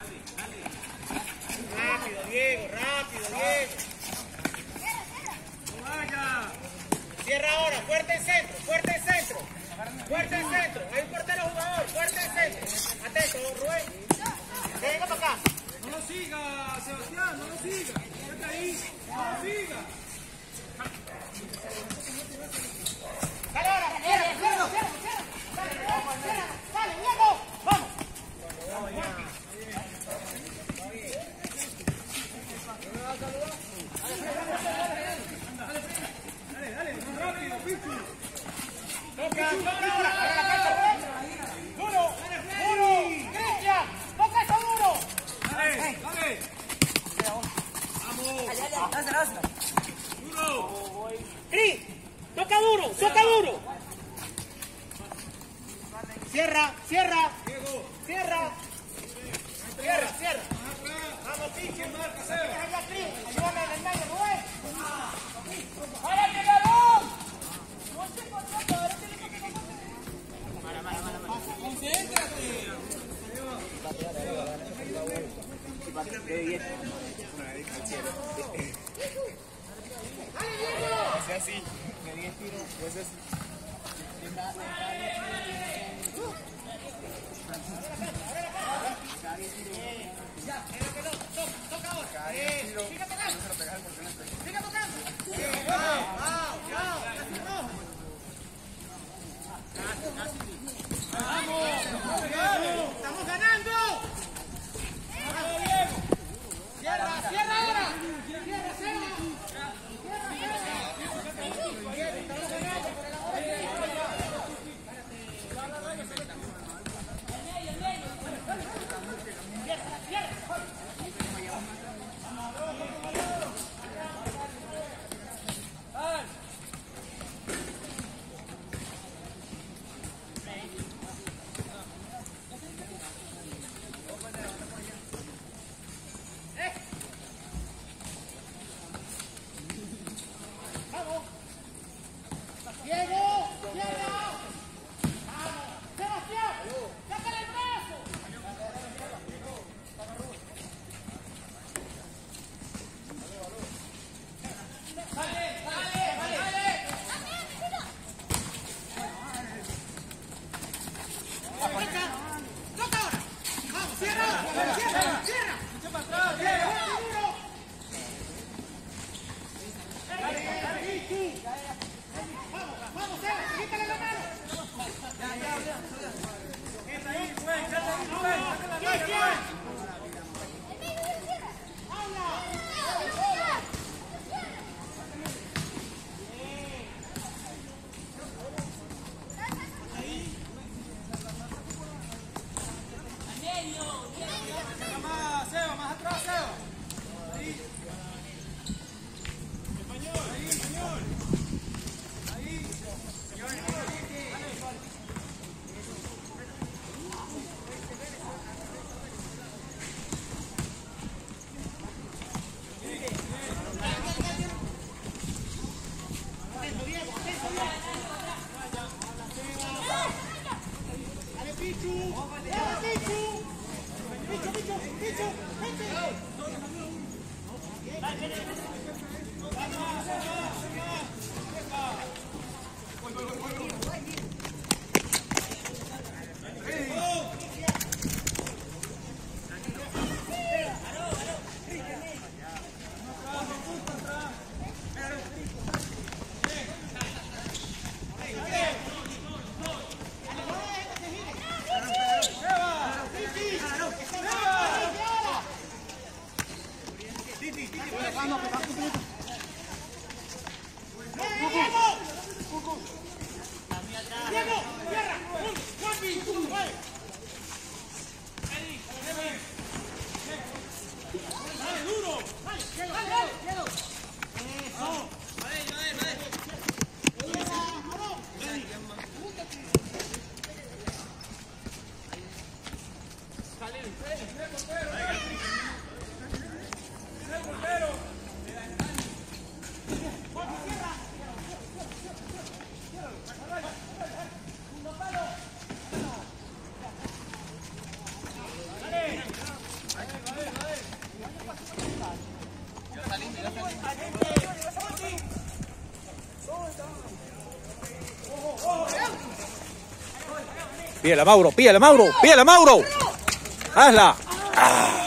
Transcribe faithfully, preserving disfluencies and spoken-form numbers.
Rápido, Diego, rápido, Diego. Vaya. Cierra ahora, fuerte en centro, fuerte en centro. Fuerte en centro. Hay un portero jugador, fuerte en centro. Atento, Rubén. Venga para acá. No lo siga, Sebastián, no lo siga. Quédate ahí, no lo siga. Dale ahora, cierra, cierra, cierra, cierra. Dale, cierra, dale, Diego. Vamos. Dale, dale, más rápido, Pichu. Toca, toca ahora. Ahora la cancha, duro, duro. Cristian, toca eso duro. Dale, dale. Vamos. Duro. Cris, toca duro, toca duro. Cierra, cierra. Cierra. Cierra, cierra. Vamos, Pichu. Marca, Seba. Ayúdame en el medio, Rubén. ¡Párate, Garón! Concéntrate. Hace así, me di estiro, pues así. Toca ahora. Caí estiro, Sigue tocando. se lo pegas al portero en el pecho. Sigue tocando. Vamos, vamos, vamos. Estamos ganando. Cierra, cierra ahora. Cierra, cierra. Diego, cierra. Vamos, Sebastián, sácale el brazo. Dale, dale, dale, dale. Toca, toca ahora. Vamos, cierra, cierra, cierra. Echa para atrás, Cierra, Diego. duro. Dale, dale, tú. Vamos, vamos, Seba, quítale la mano. Quédate ahí, Rubén, quédate ahí, Rubén. Saca la mano, Rubén. Saca más, Seba, más atrás, Seba. Ahí. Español, ahí, español. Ahí. Dale, Pichu. Dale, Pichu. Pichu, Pichu, Pichu, Diego, cierra. Juanpi, vale. Dale, duro. Dale, Diego, dale, Diego. Eso. Vale, vale, vale. El portero. Pídela, Mauro, pídela, Mauro, pídela, Mauro. Hazla. Ah.